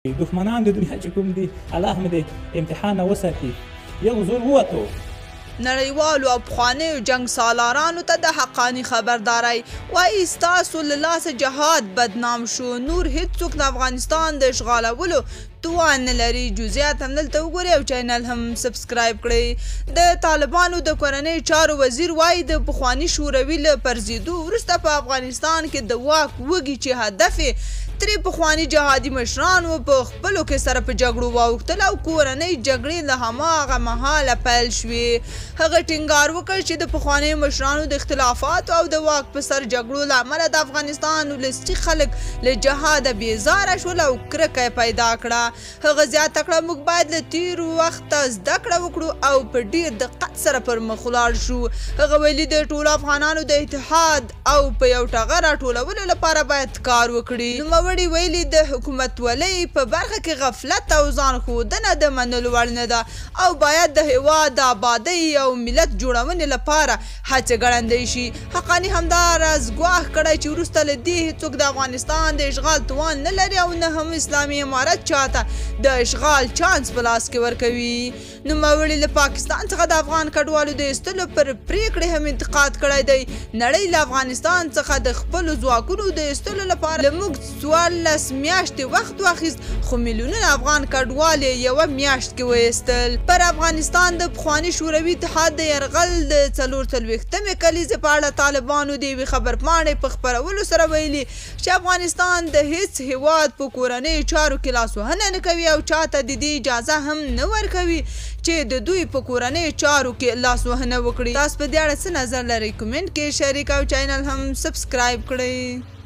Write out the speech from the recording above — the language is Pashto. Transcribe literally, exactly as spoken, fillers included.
دښمنان د دنیا چې کوم دي الله هم د امتحان نه وساتي. یو زور ووتو نړیوالو او پخوانیو جنگ سالارانو ته د حقانی خبرداري وایي ستاسو له لاسه جهاد بدنام شو. نور هیڅوک د افغانستان د اشغالولو توان نه لري. جزئیات هم دلته وګورئ او چینل هم سبسکرایب کړئ. د طالبانو د کورنۍ چارو وزیر وایي د پخواني شوروي له پرځېدو وروسته په افغانستان کې د واک وږي چې هدف یې ترې پخواني جهادي مشران و په خپلو کې سره په جګړو واوښتل او کورنۍ جګړې له هماغه مهاله پیل شوې. هغه ټینګار وکړ چې د پخوانیو مشرانو د اختلافاتو او د واک په سر جګړو له امله د افغانستان ولسي خلک له جهاده بیزاره شول او کرکه پیدا کړه. هغه زیاته کړه موږ باید له تېرو وخته زده کړه وکړو او په ډېر دقت سره پر مخ ولاړ شو. هغه ویلي د ټولو افغانانو د اتحاد او په یو ټغر راټولولو لپاره باید کار وکړي. نوموړي ویلي د حکومتولۍ په برخه کې غفلت او ځان ښودنه د منلو وړ نه ده او باید د هېواد د آبادۍ او ملت جوړونې لپاره هڅې ګړندۍ شي. حقاني همداراز ګواښ کړی چې وروسته له دې هېڅوک د افغانستان د اشغال توان نه لري او نه هم اسلامي امارت چاته د اشغال چانس په لاس کې ورکوي. نوموړي له پاکستان څخه د افغان کډوالو د ایستلو پر پریکړې هم انتقاد کړی دی. نړۍ له افغانستان څخه د خپلو ځواکونو د ایستلو لپاره له موږ څوارلس میاشتې وخت واخیست خو میلیونونه افغان کډوال یې یوه میاشت کې وایستل. پر افغانستان د پخواني شوروي اتحاد د یرغل د څلور څلوېښتمې کلیزې په اړه طالبانو د یوې خبرپاڼې په خپرولو سره ویلي چې افغانستان د هیڅ هیواد په کورنیو چارو کې لاسوهنه نه کوي او چاته د دې اجازه هم نه ورکوي چې د دوی په کورنیو چارو کې لاسوهنه وکړي. تاسو په دې اړه څه نظر لرئ؟ کومنټ کې شریک او چینل هم سبسکرایب کړئ.